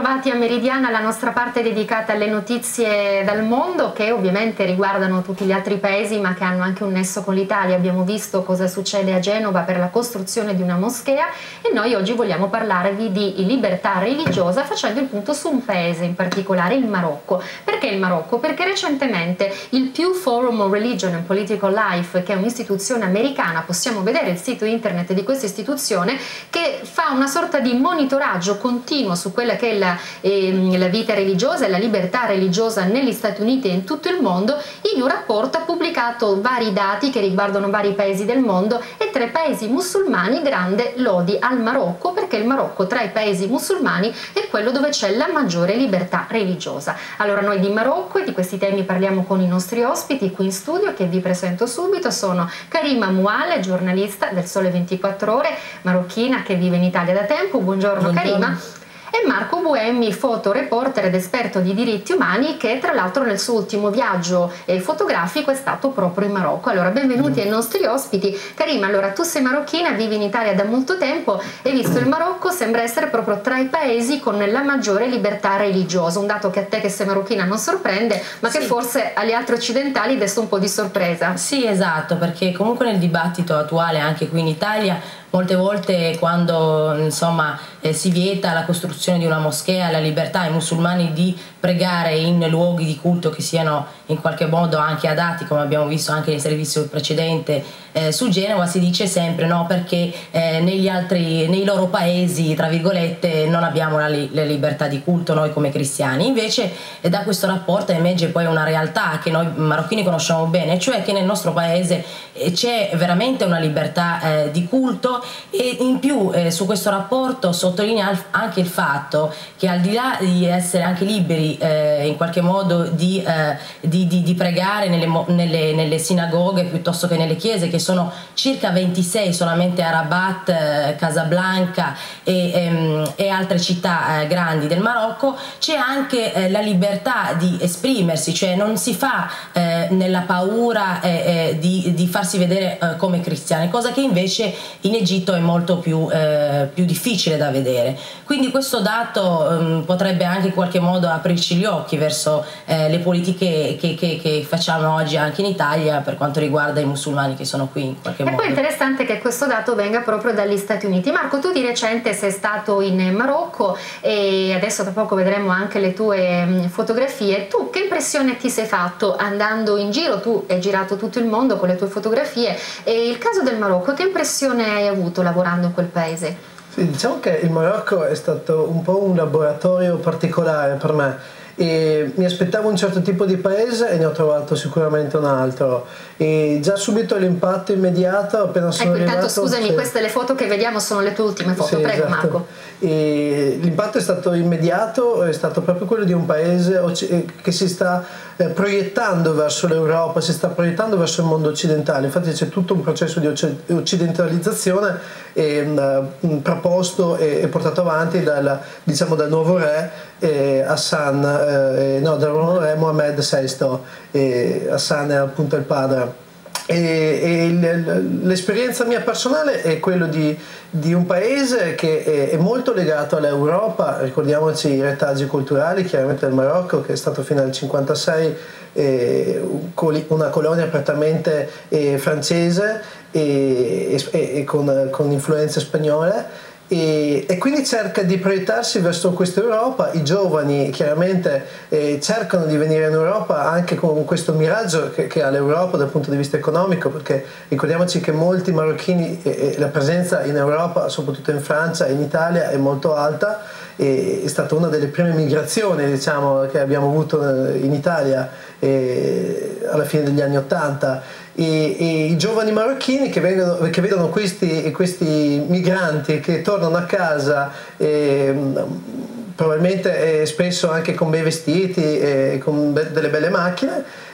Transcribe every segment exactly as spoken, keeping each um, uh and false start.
bentrovati a Meridiana, la nostra parte dedicata alle notizie dal mondo che ovviamente riguardano tutti gli altri paesi ma che hanno anche un nesso con l'Italia. Abbiamo visto cosa succede a Genova per la costruzione di una moschea e noi oggi vogliamo parlarvi di libertà religiosa facendo il punto su un paese in particolare, il Marocco. Perché il Marocco? Perché recentemente il Pew Forum on Religion and Political Life, che è un'istituzione americana, possiamo vedere il sito internet di questa istituzione, che fa una sorta di monitoraggio continuo su quella che è la, eh, la vita religiosa e la libertà religiosa negli Stati Uniti e in tutto il mondo. In un rapporto ha pubblicato vari dati che riguardano vari paesi del mondo e tra i paesi musulmani grande lodi al Marocco, perché il Marocco tra i paesi musulmani è quello dove c'è la maggiore libertà religiosa. Allora noi di Marocco e di questi temi parliamo con i nostri ospiti qui in studio, che vi presento subito. Sono Karima Mouale, giornalista del Sole ventiquattro Ore, marocchina che vive in Italia da tempo. Buongiorno, Buongiorno. Karima. E Marco Buemi, fotoreporter ed esperto di diritti umani, che tra l'altro nel suo ultimo viaggio eh, fotografico è stato proprio in Marocco. Allora, benvenuti mm. ai nostri ospiti. Karima, allora tu sei marocchina, vivi in Italia da molto tempo e visto il Marocco sembra essere proprio tra i paesi con la maggiore libertà religiosa, un dato che a te che sei marocchina non sorprende, ma sì, che forse agli altri occidentali desta un po' di sorpresa. Sì, esatto, perché comunque nel dibattito attuale anche qui in Italia molte volte quando insomma eh, si vieta la costruzione di una moschea, la libertà ai musulmani di pregare in luoghi di culto che siano in qualche modo anche adatti, come abbiamo visto anche nel servizio precedente eh, su Genova, si dice sempre no, perché eh, negli altri, nei loro paesi tra virgolette non abbiamo la, li la libertà di culto noi come cristiani. Invece eh, da questo rapporto emerge poi una realtà che noi marocchini conosciamo bene, cioè che nel nostro paese eh, c'è veramente una libertà eh, di culto. E in più eh, su questo rapporto sottolinea anche il fatto che al di là di essere anche liberi eh, in qualche modo di, eh, di, di, di pregare nelle, nelle, nelle sinagoghe piuttosto che nelle chiese, che sono circa ventisei solamente a Rabat, eh, Casablanca e, ehm, e altre città eh, grandi del Marocco, c'è anche eh, la libertà di esprimersi, cioè non si fa eh, nella paura eh, eh, di, di farsi vedere eh, come cristiani, cosa che invece in Egitto è molto più, eh, più difficile da vedere. Quindi questo dato um, potrebbe anche in qualche modo aprirci gli occhi verso eh, le politiche che, che, che facciamo oggi anche in Italia per quanto riguarda i musulmani che sono qui in qualche e modo. E poi è interessante che questo dato venga proprio dagli Stati Uniti. Marco, tu di recente sei stato in Marocco e adesso tra poco vedremo anche le tue mh, fotografie. Tu che impressione ti sei fatto andando in giro? Tu hai girato tutto il mondo con le tue fotografie e il caso del Marocco, che impressione hai avuto lavorando in quel paese? Sì, diciamo che il Marocco è stato un po' un laboratorio particolare per me e mi aspettavo un certo tipo di paese e ne ho trovato sicuramente un altro e già subito l'impatto immediato appena sono ecco, arrivato. Intanto scusami, sì, queste le foto che vediamo sono le tue ultime foto, sì, prego, esatto. Marco. L'impatto è stato immediato, è stato proprio quello di un paese che si sta eh, proiettando verso l'Europa, si sta proiettando verso il mondo occidentale. Infatti c'è tutto un processo di occidentalizzazione eh, proposto e, e portato avanti dal, diciamo, dal nuovo re eh, Hassan, eh, no, dal nuovo re Mohammed sesto, eh, Hassan è appunto il padre. E, e l'esperienza mia personale è quello di, di un paese che è, è molto legato all'Europa. Ricordiamoci i retaggi culturali, chiaramente del Marocco, che è stato fino al cinquantasei eh, una colonia prettamente eh, francese e, e, e con, con influenze spagnole. E, e quindi cerca di proiettarsi verso questa Europa. I giovani chiaramente eh, cercano di venire in Europa anche con questo miraggio che, che ha l'Europa dal punto di vista economico, perché ricordiamoci che molti marocchini, eh, la presenza in Europa, soprattutto in Francia e in Italia, è molto alta, e è stata una delle prime migrazioni, diciamo, che abbiamo avuto in Italia eh, alla fine degli anni Ottanta. E, e i giovani marocchini che, vengono, che vedono questi, questi migranti che tornano a casa eh, probabilmente eh, spesso anche con bei vestiti e con be delle belle macchine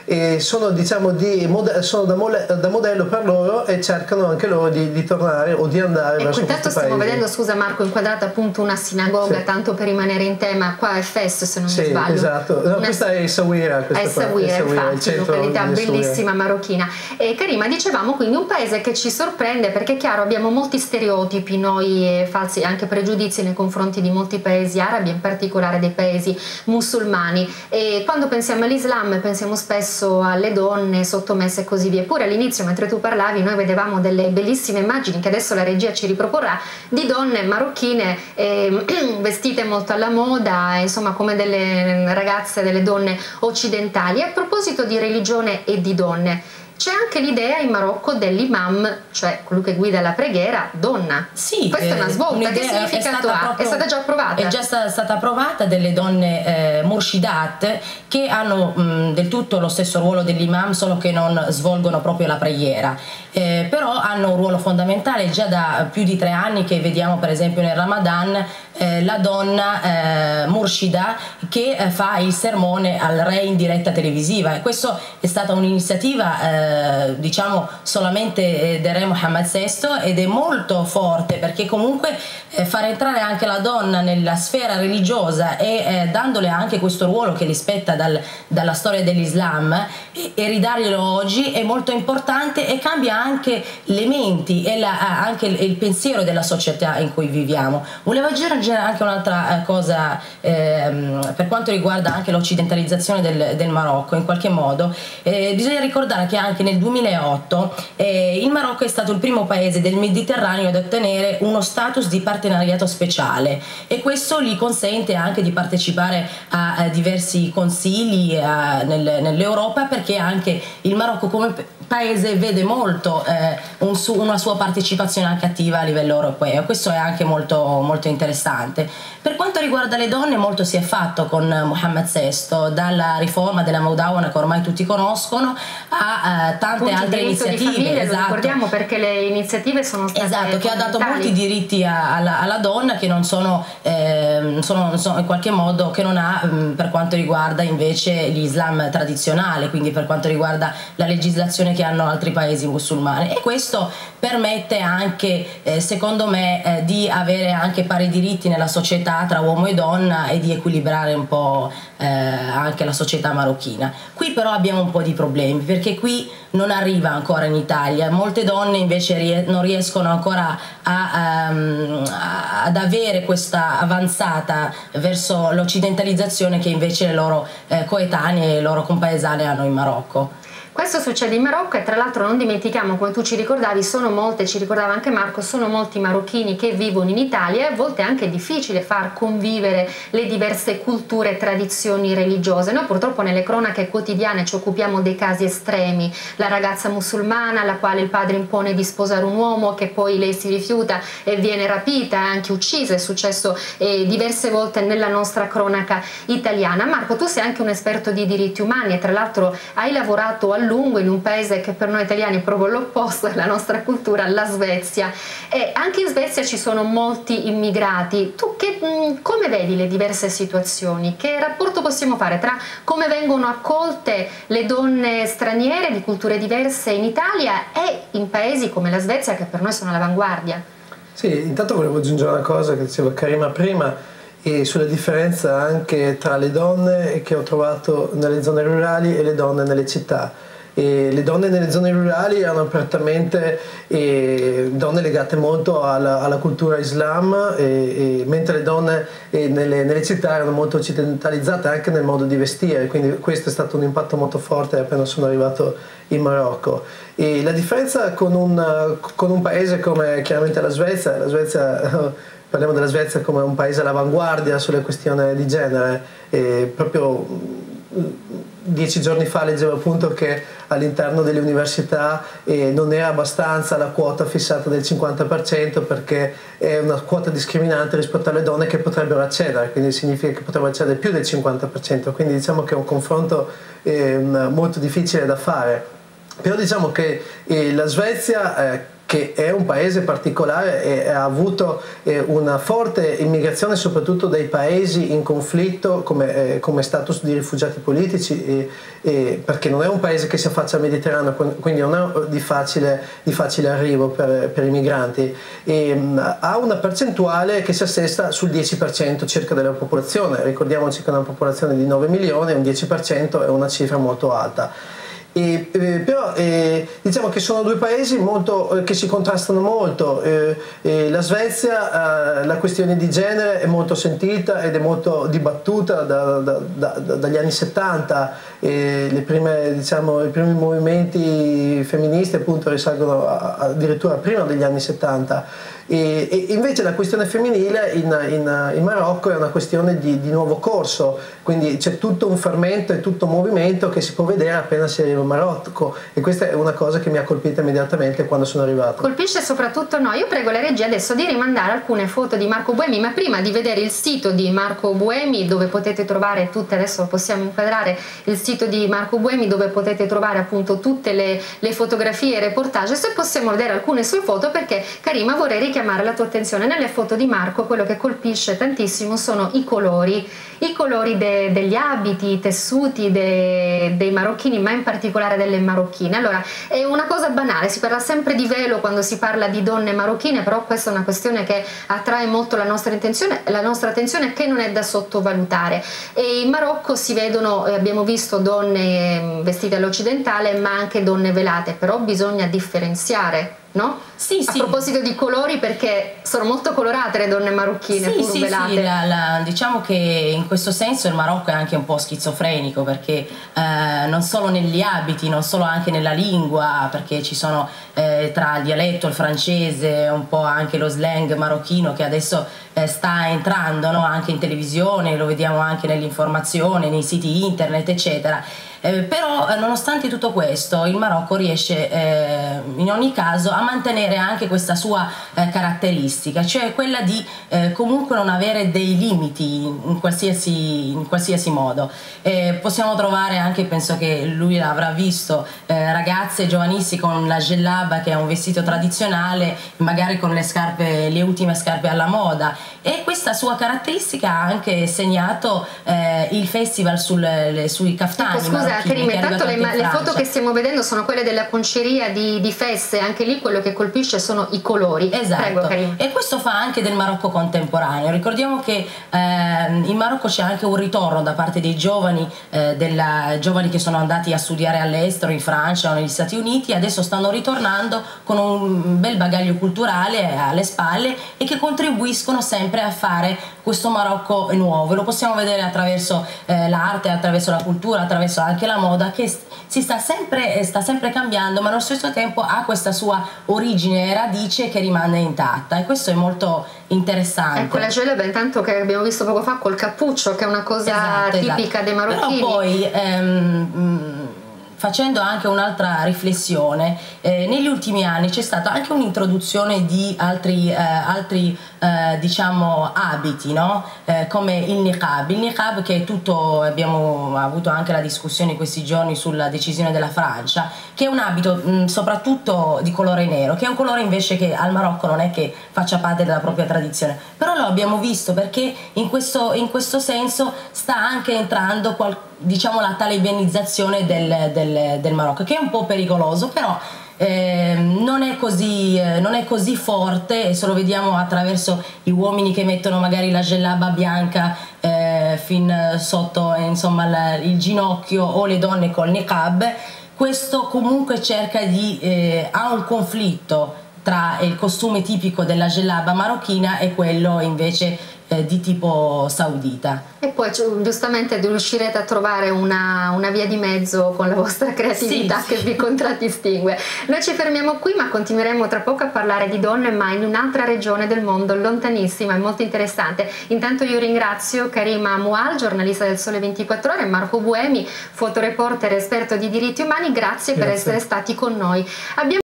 e sono, diciamo, di, sono da, mole, da modello per loro e cercano anche loro di, di tornare o di andare e verso questi intanto stiamo paesi. vedendo, scusa Marco, inquadrata appunto una sinagoga, sì. tanto per rimanere in tema, qua è Fes se non sì, mi sbaglio. Esatto, no, una... questa è Essaouira, è Essaouira, infatti, località bellissima marocchina. E Karima, dicevamo quindi un paese che ci sorprende perché è chiaro abbiamo molti stereotipi noi e falsi anche pregiudizi nei confronti di molti paesi arabi, in particolare dei paesi musulmani, e quando pensiamo all'Islam pensiamo spesso alle donne sottomesse e così via. Eppure all'inizio, mentre tu parlavi, noi vedevamo delle bellissime immagini che adesso la regia ci riproporrà di donne marocchine eh, vestite molto alla moda, insomma come delle ragazze, delle donne occidentali. A proposito di religione e di donne, c'è anche l'idea in Marocco dell'imam, cioè colui che guida la preghiera, donna. Sì, questa è una svolta. Che significato ha? È stata già approvata? È già stata, stata approvata, delle donne eh, murshidat che hanno mh, del tutto lo stesso ruolo dell'imam, solo che non svolgono proprio la preghiera, eh, però hanno un ruolo fondamentale già da più di tre anni, che vediamo per esempio nel Ramadan, eh, la donna eh, murshida che eh, fa il sermone al re in diretta televisiva, e questo è stata un'iniziativa eh, diciamo solamente del re Mohammed sesto, ed è molto forte perché comunque eh, far entrare anche la donna nella sfera religiosa e eh, dandole anche questo ruolo che gli spetta dal, dalla storia dell'Islam e, e ridarglielo oggi è molto importante, e cambia anche le menti e la, anche il, il pensiero della società in cui viviamo. Volevo aggiungere anche un'altra cosa ehm, per quanto riguarda anche l'occidentalizzazione del, del Marocco. In qualche modo eh, bisogna ricordare che anche nel duemilaotto eh, il Marocco è stato il primo paese del Mediterraneo ad ottenere uno status di partenariato speciale, e questo gli consente anche di partecipare a, a diversi consigli a, nel, nell'Europa, perché anche il Marocco come paese vede molto eh, un su, una sua partecipazione anche attiva a livello europeo. Questo è anche molto, molto interessante. Per quanto riguarda le donne, molto si è fatto con Mohammed sesto, dalla riforma della Maudawana che ormai tutti conoscono a eh, tante Punto altre iniziative. Di famiglia, esatto. Lo ricordiamo perché le iniziative sono state esatto, che ha dato molti diritti a, alla, alla donna che non sono, eh, sono, sono in qualche modo che non ha mh, per quanto riguarda invece l'Islam tradizionale, quindi per quanto riguarda la legislazione che hanno altri paesi musulmani, e questo permette anche eh, secondo me eh, di avere anche pari diritti nella società tra uomo e donna e di equilibrare un po' eh, anche la società marocchina. Qui però abbiamo un po' di problemi, perché qui non arriva ancora in Italia, molte donne invece ries non riescono ancora a, um, a, ad avere questa avanzata verso l'occidentalizzazione che invece le loro eh, coetanee e le loro compaesane hanno in Marocco. Questo succede in Marocco, e tra l'altro non dimentichiamo, come tu ci ricordavi, sono molte, ci ricordava anche Marco, sono molti marocchini che vivono in Italia, e a volte è anche difficile far convivere le diverse culture e tradizioni religiose. Noi purtroppo nelle cronache quotidiane ci occupiamo dei casi estremi, la ragazza musulmana alla quale il padre impone di sposare un uomo, che poi lei si rifiuta e viene rapita e anche uccisa, è successo eh, diverse volte nella nostra cronaca italiana. Marco, tu sei anche un esperto di diritti umani e tra l'altro hai lavorato a lungo in un paese che per noi italiani è proprio l'opposto della nostra cultura, la Svezia, e anche in Svezia ci sono molti immigrati. Tu che, mh, come vedi le diverse situazioni? Che rapporto possiamo fare tra come vengono accolte le donne straniere di culture diverse in Italia e in paesi come la Svezia, che per noi sono all'avanguardia? Sì, intanto volevo aggiungere una cosa che diceva Karima prima, e sulla differenza anche tra le donne che ho trovato nelle zone rurali e le donne nelle città. E le donne nelle zone rurali erano prettamente eh, donne legate molto alla, alla cultura islam, e, e, mentre le donne eh, nelle, nelle città erano molto occidentalizzate anche nel modo di vestire, quindi questo è stato un impatto molto forte appena sono arrivato in Marocco. E la differenza con un, con un paese come chiaramente la Svezia, la Svezia parliamo della Svezia come un paese all'avanguardia sulle questioni di genere, e proprio dieci giorni fa leggevo appunto che all'interno delle università eh, non era abbastanza la quota fissata del cinquanta per cento, perché è una quota discriminante rispetto alle donne che potrebbero accedere, quindi significa che potrebbero accedere più del cinquanta per cento, quindi diciamo che è un confronto eh, molto difficile da fare. Però diciamo che eh, la Svezia eh, che è un paese particolare e ha avuto eh, una forte immigrazione soprattutto dai paesi in conflitto come, eh, come status di rifugiati politici, e, e perché non è un paese che si affaccia al Mediterraneo, quindi non è di facile, di facile arrivo per, per i migranti, e, mh, ha una percentuale che si assesta sul dieci per cento circa della popolazione. Ricordiamoci che è una popolazione di nove milioni, un dieci per cento è una cifra molto alta. E, eh, però eh, diciamo che sono due paesi molto, eh, che si contrastano molto. eh, eh, la Svezia, eh, la questione di genere è molto sentita ed è molto dibattuta da, da, da, da, dagli anni settanta, e le prime, diciamo, i primi movimenti femministi appunto risalgono a, a, addirittura prima degli anni settanta. E, e invece la questione femminile in, in, in Marocco è una questione di, di nuovo corso, quindi c'è tutto un fermento e tutto un movimento che si può vedere appena si arriva in Marocco, e questa è una cosa che mi ha colpito immediatamente quando sono arrivato. Colpisce soprattutto noi. Io prego la regia adesso di rimandare alcune foto di Marco Buemi, ma prima di vedere il sito di Marco Buemi, dove potete trovare tutte, adesso possiamo inquadrare il sito di Marco Buemi dove potete trovare appunto tutte le, le fotografie e reportage, se possiamo vedere alcune sue foto, perché Karima vorrei richiamare chiamare la tua attenzione. Nelle foto di Marco quello che colpisce tantissimo sono i colori, i colori de, degli abiti, i tessuti de, dei marocchini, ma in particolare delle marocchine. Allora, è una cosa banale, si parla sempre di velo quando si parla di donne marocchine, però questa è una questione che attrae molto la nostra attenzione, la nostra attenzione che non è da sottovalutare. E in Marocco si vedono, abbiamo visto donne vestite all'occidentale, ma anche donne velate, però bisogna differenziare, no? Sì, a sì. proposito di colori, perché sono molto colorate le donne marocchine, sì, pur sì, velate. Sì, la, la, diciamo che in questo senso il Marocco è anche un po' schizofrenico, perché eh, non solo negli abiti, non solo anche nella lingua, perché ci sono eh, tra il dialetto, il francese, un po' anche lo slang marocchino che adesso eh, sta entrando, no? Anche in televisione, lo vediamo anche nell'informazione, nei siti internet, eccetera. Eh, però eh, nonostante tutto questo il Marocco riesce eh, in ogni caso a mantenere anche questa sua eh, caratteristica, cioè quella di eh, comunque non avere dei limiti in qualsiasi, in qualsiasi modo. Eh, possiamo trovare anche, penso che lui l'avrà visto, eh, ragazze giovanissime con la jellaba, che è un vestito tradizionale, magari con le scarpe, le ultime scarpe alla moda, e questa sua caratteristica ha anche segnato eh, il festival sul, le, sui caftani. Scusa, Karima, intanto le, le foto che stiamo vedendo sono quelle della conceria di, di Fesse, anche lì quello che colpisce sono i colori. Esatto. Prego, Karima. E questo fa anche del Marocco contemporaneo. Ricordiamo che eh, in Marocco c'è anche un ritorno da parte dei giovani, eh, della, giovani che sono andati a studiare all'estero, in Francia o negli Stati Uniti, adesso stanno ritornando con un bel bagaglio culturale alle spalle e che contribuiscono sempre a fare questo Marocco nuovo. Lo possiamo vedere attraverso eh, l'arte, attraverso la cultura, attraverso anche la moda, che si sta sempre, sta sempre cambiando, ma allo stesso tempo ha questa sua origine e radice che rimane intatta, e questo è molto interessante. Ecco la jellaba intanto che abbiamo visto poco fa col cappuccio, che è una cosa esatto, tipica esatto. dei marocchini. Però poi ehm, facendo anche un'altra riflessione, eh, negli ultimi anni c'è stata anche un'introduzione di altri, eh, altri eh, diciamo abiti, no? Eh, come il niqab. Il niqab, che è tutto, abbiamo avuto anche la discussione in questi giorni sulla decisione della Francia, che è un abito mh, soprattutto di colore nero, che è un colore invece che al Marocco non è che faccia parte della propria tradizione, però lo abbiamo visto perché in questo, in questo senso sta anche entrando qualcosa, diciamo, la talibanizzazione del, del, del Marocco, che è un po' pericoloso, però eh, non è così, eh, non è così forte, e se lo vediamo attraverso gli uomini che mettono magari la jellaba bianca eh, fin sotto eh, insomma la, il ginocchio, o le donne col niqab. Questo comunque cerca di eh, ha un conflitto tra il costume tipico della jellaba marocchina e quello invece eh, di tipo saudita. E poi giustamente riuscirete a trovare una, una via di mezzo con la vostra creatività, sì, che sì, vi contraddistingue. Noi ci fermiamo qui, ma continueremo tra poco a parlare di donne, ma in un'altra regione del mondo, lontanissima e molto interessante. Intanto io ringrazio Karima Moual, giornalista del Sole ventiquattro Ore, e Marco Buemi, fotoreporter esperto di diritti umani. Grazie, Grazie. per essere stati con noi. Abbiamo